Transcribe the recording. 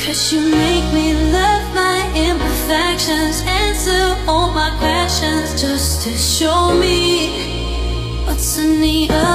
'Cause you make me love my imperfections, answer all my questions, just to show me what's in the other